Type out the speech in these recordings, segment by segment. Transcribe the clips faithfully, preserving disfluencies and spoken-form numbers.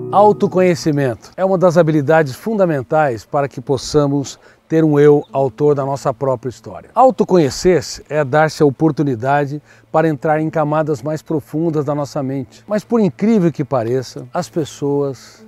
Autoconhecimento é uma das habilidades fundamentais para que possamos ter um eu autor da nossa própria história. Autoconhecer-se é dar-se a oportunidade para entrar em camadas mais profundas da nossa mente. Mas por incrível que pareça, as pessoas,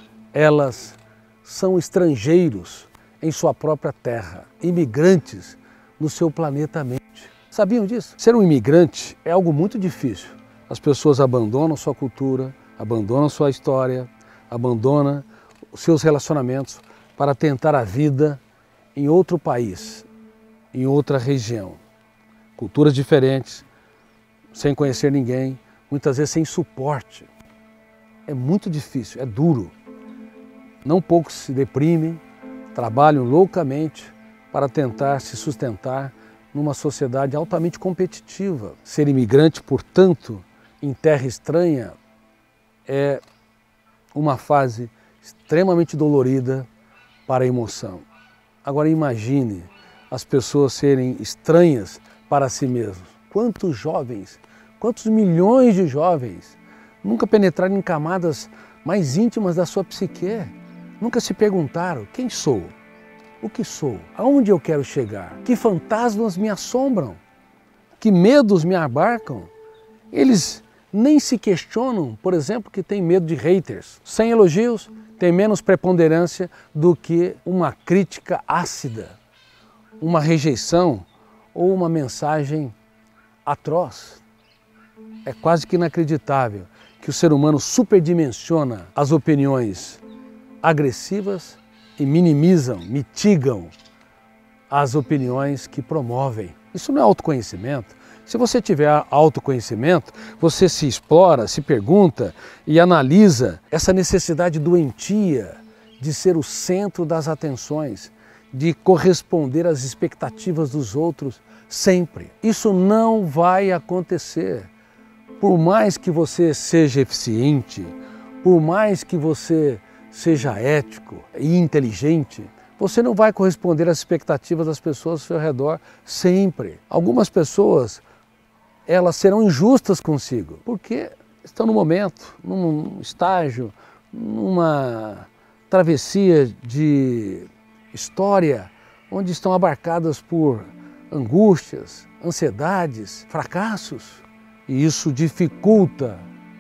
elas são estrangeiros em sua própria terra, imigrantes no seu planeta mente. Sabiam disso? Ser um imigrante é algo muito difícil. As pessoas abandonam sua cultura, abandonam sua história, abandonam os seus relacionamentos para tentar a vida em outro país, em outra região. Culturas diferentes, sem conhecer ninguém, muitas vezes sem suporte. É muito difícil, é duro. Não poucos se deprimem, trabalham loucamente para tentar se sustentar numa sociedade altamente competitiva. Ser imigrante, portanto, em terra estranha, é uma fase extremamente dolorida para a emoção. Agora imagine as pessoas serem estranhas para si mesmos. Quantos jovens, quantos milhões de jovens nunca penetraram em camadas mais íntimas da sua psique? Nunca se perguntaram: quem sou? O que sou? Aonde eu quero chegar? Que fantasmas me assombram? Que medos me abarcam? Eles nem se questionam, por exemplo, que tem medo de haters. Sem elogios, tem menos preponderância do que uma crítica ácida, uma rejeição ou uma mensagem atroz. É quase que inacreditável que o ser humano superdimensiona as opiniões agressivas e minimizam, mitigam as opiniões que promovem. Isso não é autoconhecimento. Se você tiver autoconhecimento, você se explora, se pergunta e analisa essa necessidade doentia de ser o centro das atenções, de corresponder às expectativas dos outros sempre. Isso não vai acontecer. Por mais que você seja eficiente, por mais que você seja ético e inteligente, você não vai corresponder às expectativas das pessoas ao seu redor sempre. Algumas pessoas, elas serão injustas consigo, porque estão no momento, num estágio, numa travessia de história, onde estão abarcadas por angústias, ansiedades, fracassos, e isso dificulta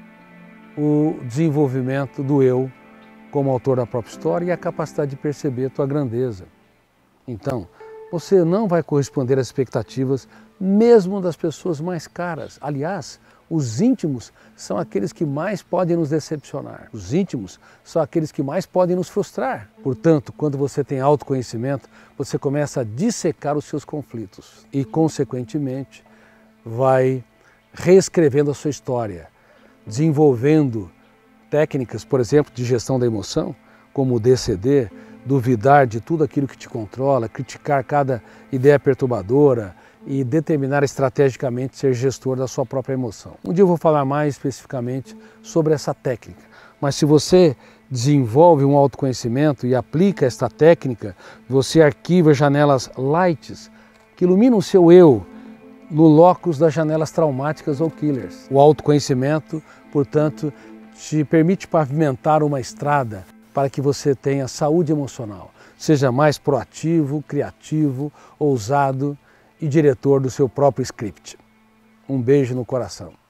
o desenvolvimento do eu como autor da própria história e a capacidade de perceber a tua grandeza. Então, você não vai corresponder às expectativas mesmo das pessoas mais caras. Aliás, os íntimos são aqueles que mais podem nos decepcionar. Os íntimos são aqueles que mais podem nos frustrar. Portanto, quando você tem autoconhecimento, você começa a dissecar os seus conflitos e, consequentemente, vai reescrevendo a sua história, desenvolvendo técnicas, por exemplo, de gestão da emoção, como o D C D, duvidar de tudo aquilo que te controla, criticar cada ideia perturbadora e determinar estrategicamente ser gestor da sua própria emoção. Um dia eu vou falar mais especificamente sobre essa técnica, mas se você desenvolve um autoconhecimento e aplica esta técnica, você arquiva janelas lights que iluminam o seu eu no locus das janelas traumáticas ou killers. O autoconhecimento, portanto, te permite pavimentar uma estrada para que você tenha saúde emocional. Seja mais proativo, criativo, ousado e diretor do seu próprio script. Um beijo no coração.